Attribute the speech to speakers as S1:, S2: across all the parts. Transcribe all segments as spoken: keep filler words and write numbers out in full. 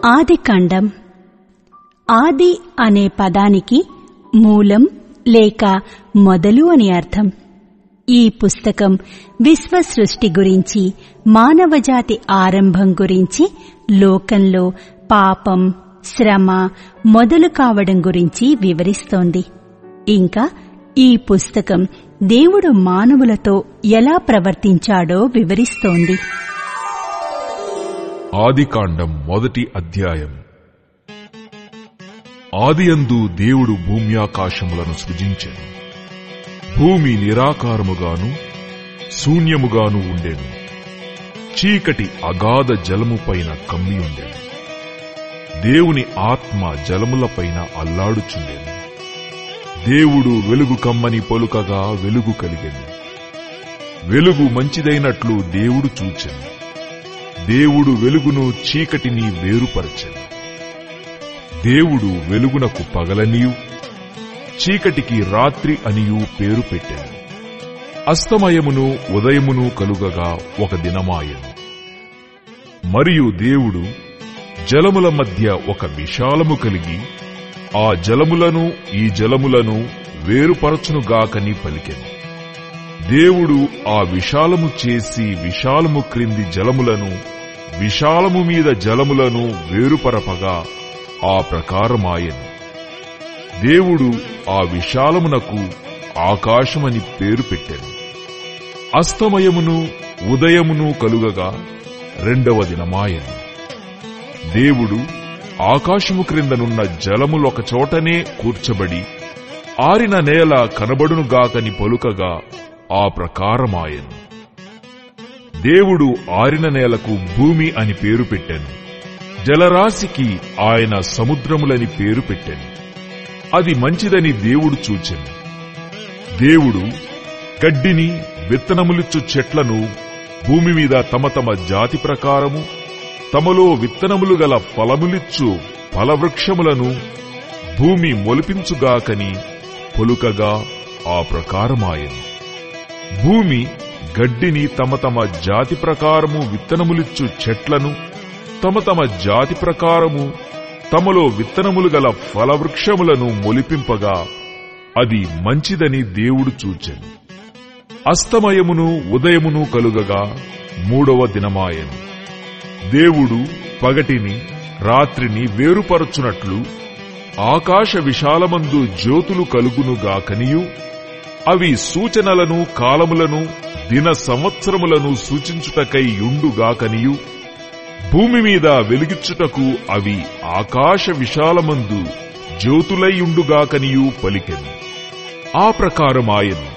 S1: ఆదికాండం. ఆది అనే పదానికి మూలం లేక మొదలు అని అర్థం. ఈ పుస్తకం విశ్వ సృష్టి గురించి, మానవజాతి ఆరంభం గురించి, లోకంలో పాపం, శ్రమ మొదలు కావడం గురించి వివరిస్తోంది. ఇంకా ఈ పుస్తకం దేవుడు మానవులతో ఎలా ప్రవర్తించాడో వివరిస్తోంది.
S2: ఆదికాండం మొదటి అధ్యాయం. ఆదియందు దేవుడు భూమ్యాకాశములను సృజించెను. భూమి నిరాకారముగాను శూన్యముగాను ఉండెను. చీకటి అగాధ జలముపైన కమ్మియుండెను. దేవుని ఆత్మ జలములపైన అల్లాడుచుండెను. దేవుడు వెలుగు కమ్మని పలుకగా వెలుగు కలిగెను. వెలుగు మంచిదైనట్లు దేవుడు చూచెను. దేవుడు వెలుగును చీకటిని వేరుపరచెను. దేవుడు వెలుగునకు పగలనియు చీకటికి రాత్రి అనియు పేరు పెట్టెను. అస్తమయమును ఉదయమును కలుగగా ఒక దినమాయెను. మరియు దేవుడు జలముల మధ్య ఒక విశాలము కలిగి ఆ జలములను ఈ జలములను వేరుపరచునుగాకని పలికెను. దేవుడు ఆ విశాలము చేసి విశాలము క్రింది జలములను విశాలము మీద జలములను వేరుపరపగా ఆ ప్రకారమాయెను. దేవుడు ఆ విశాలమునకు ఆకాశమని పేరు పెట్టెను. అస్తమయమును ఉదయమును కలుగగా రెండవ దినమాయెను. దేవుడు ఆకాశము క్రిందనున్న జలములొక చోటనే కూర్చబడి ఆరిన నేల కనబడునుగాకని పలుకగా ఆ ప్రకారమాయెను. దేవుడు ఆరిన నేలకు భూమి అని పేరు పెట్టెను. జలరాశికి ఆయన సముద్రములని పేరు పెట్టెను. అది మంచిదని దేవుడు చూచెను. దేవుడు గడ్డిని విత్తనములిచ్చు చెట్లను భూమి మీద తమ తమ జాతి ప్రకారము తమలో విత్తనములు గల ఫలములిచ్చు ఫలవృక్షములను భూమి మొలిపించుగాకని పొలుకగా ఆ ప్రకారమాయెను. భూమి గడ్డిని తమ తమ జాతి ప్రకారము విత్తనములిచ్చు చెట్లను తమ తమ జాతి ప్రకారము తమలో విత్తనములు గల ఫలవృక్షములను మొలిపింపగా అది మంచిదని దేవుడు చూచెను. అస్తమయమును ఉదయమును కలుగగా మూడవ దినమాయెను. దేవుడు పగటిని రాత్రిని వేరుపరచునట్లు ఆకాశ విశాలమందు జ్యోతులు కలుగునుగాకనియు అవి సూచనలను కాలములను దిన సంవత్సరములను సూచించుటకై యుండుగాకనియు భూమి మీద వెలిగిచ్చుటకు అవి ఆకాశ విశాలమందు జ్యోతులైయుండుగాకనియు పలికెను. ఆ ప్రకారమాయెను.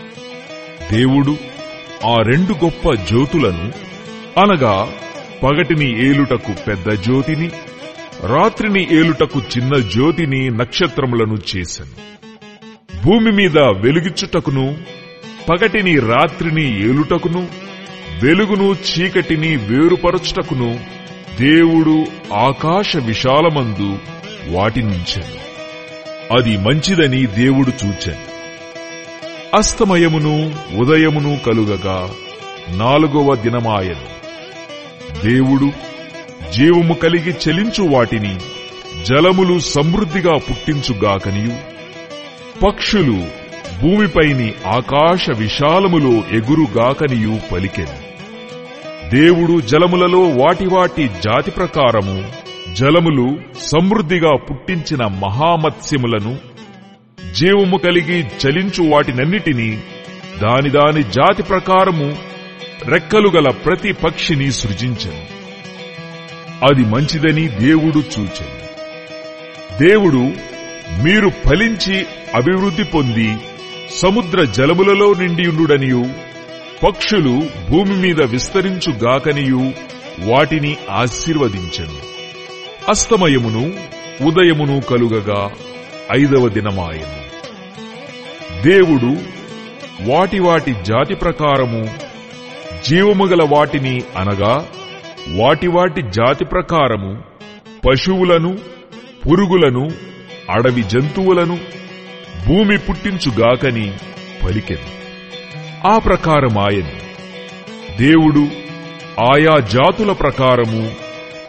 S2: దేవుడు ఆ రెండు గొప్ప జ్యోతులను అనగా పగటిని ఏలుటకు పెద్ద జ్యోతిని రాత్రిని ఏలుటకు చిన్న జ్యోతిని నక్షత్రములను చేసెను. భూమి మీద వెలుగిచ్చుటకును పగటిని రాత్రిని ఏలుటకును వెలుగును చీకటిని వేరుపరచుటకును దేవుడు ఆకాశ విశాలమందు వాటినుంచెను. అది మంచిదని దేవుడు చూచెను. అస్తమయమును ఉదయమును కలుగగా నాలుగవ దినమాయెను. దేవుడు జీవము కలిగి చెలించు వాటిని జలములు సమృద్ధిగా పుట్టించుగాకనియు పక్షులు భూమిపైని ఆకాశ విశాలములో ఎగురుగాకనియు పలికెను. దేవుడు జలములలో వాటి వాటి జాతి ప్రకారము జలములు సమృద్ధిగా పుట్టించిన మహామత్స్యములను జీవము కలిగి చలించు వాటినన్నిటినీ దాని దాని జాతి ప్రకారము రెక్కలు గల ప్రతి పక్షిని సృజించెను. అది మంచిదని దేవుడు చూచెను. దేవుడు మీరు ఫలించి అభివృద్ధి పొంది సముద్ర జలములలో నిండియుండుడనియు పక్షులు భూమి మీద విస్తరించుగాకనియు వాటిని ఆశీర్వదించెను. అస్తమయమును ఉదయమును కలుగగా ఐదవ దినమాయెను. దేవుడు వాటి వాటి జాతి ప్రకారము జీవముగల వాటిని అనగా వాటి వాటి జాతి ప్రకారము పశువులను పురుగులను అడవి జంతువులను భూమి పుట్టించుగాకని పలికెను. ఆ ప్రకారమాయెను. దేవుడు ఆయా జాతుల ప్రకారము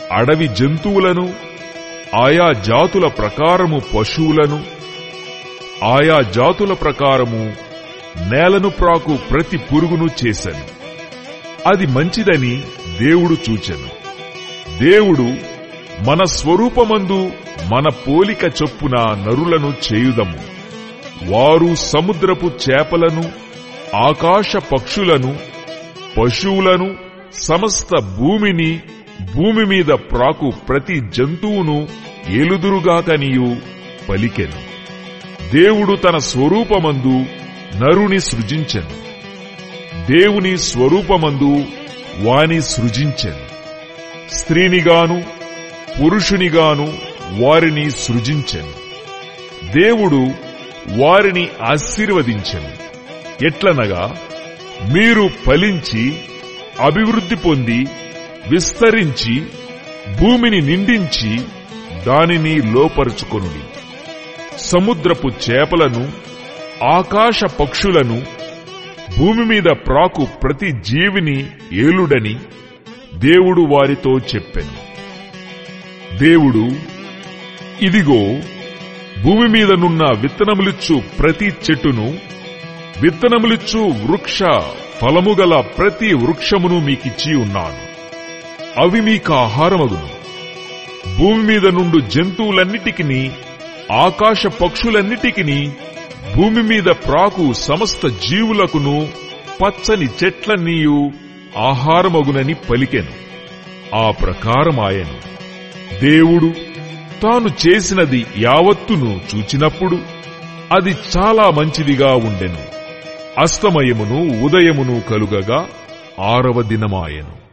S2: అడవి జంతువులను, ఆయా జాతుల ప్రకారము పశువులను, ఆయా జాతుల ప్రకారము నేలను ప్రాకు ప్రతి పురుగును చేశాను. అది మంచిదని దేవుడు చూచెను. దేవుడు మన స్వరూపమందు మన పోలిక చొప్పున నరులను చేయుదము. వారు సముద్రపు చేపలను, ఆకాశ పక్షులను, పశువులను, సమస్త భూమిని, భూమి మీద ప్రాకు ప్రతి జంతువును ఏలుదురుగాకనియు పలికెను. దేవుడు తన స్వరూపమందు నరుని సృజించెను. దేవుని స్వరూపమందు వాని సృజించెను. స్త్రీనిగాను పురుషునిగాను వారిని సృజించెను. దేవుడు వారిని ఆశీర్వదించెను. ఎట్లనగా, మీరు ఫలించి అభివృద్ధి పొంది విస్తరించి భూమిని నిండించి దానిని లోపరుచుకొనుడి. సముద్రపు చేపలను, ఆకాశ పక్షులను, భూమి మీద ప్రాకు ప్రతి జీవిని ఏలుడని దేవుడు వారితో చెప్పెను. దేవుడు, ఇదిగో, భూమి మీదనున్న విత్తనములిచ్చు ప్రతి చెట్టును, విత్తనములిచ్చు వృక్ష ఫలముగల ప్రతి వృక్షమును మీకిచ్చి ఉన్నాను. అవి మీకు ఆహారమగును. భూమి మీద నుండు జంతువులన్నిటికిని, ఆకాశ పక్షులన్నిటికిని, భూమి మీద ప్రాకు సమస్త జీవులకును పచ్చని చెట్లన్నీయు ఆహారమగునని పలికెను. ఆ ప్రకారమాయెను. దేవుడు తాను చేసినది యావత్తును చూచినప్పుడు అది చాలా మంచిదిగా ఉండెను. అస్తమయమును ఉదయమును కలుగగా ఆరవ దినమాయెను.